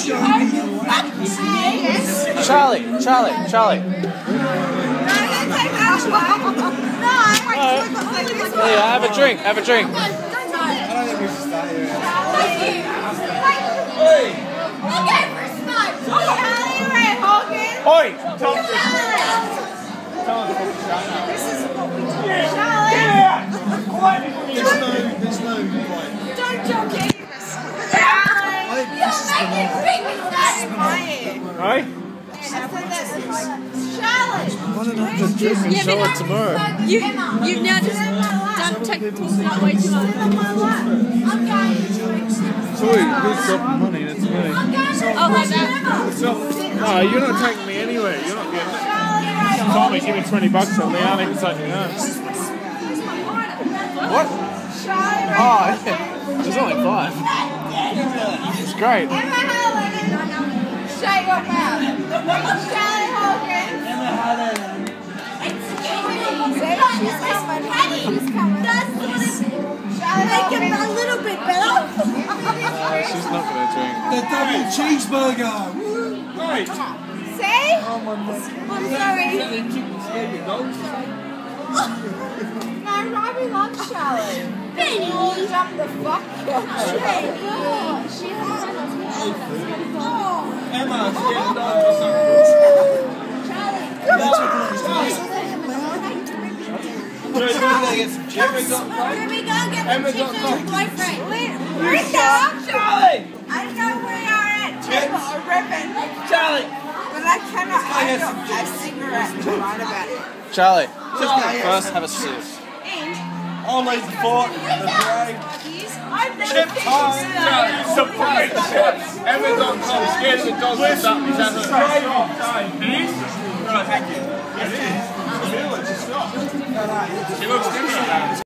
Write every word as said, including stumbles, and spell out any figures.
Charlie, Charlie, Charlie. There you are, have a drink, have a drink. I don't think we should start here. Hey! Oi! Tom, This is what we do. Charlie! There's no, there's no point. Don't jump in. This is the Right? Charlotte! one and a half drink and show it tomorrow. You, you've now just done technical stuff way too much. Sorry, who's dropping money? That's me. Oh, like that. No, you're not taking me anywhere. You're not getting it. Tommy, give me twenty bucks and Leanne can take me home. What? Oh, yeah. There's only five. It's great. Shut your mouth. Charlie Hogan. She's coming. She's coming. Make it a little bit better. She's not going to drink. The double cheeseburger! Right. See? I'm sorry. No, Robbie loves Charlie. Benny! Jump the fuck up. She Emma, Can we go get the chicken boyfriend? Where's Charlie! I know we are at Table or Ribbon. Charlie! But I cannot have a cigarette to write about it. Charlie, first have a sip. I'll leave the fort and the parade. I've never Chip seen time! this. Surprise chips! Emma dot com, scared of the dog with something. Is that it? It is? Right, thank you. It is. She looks different.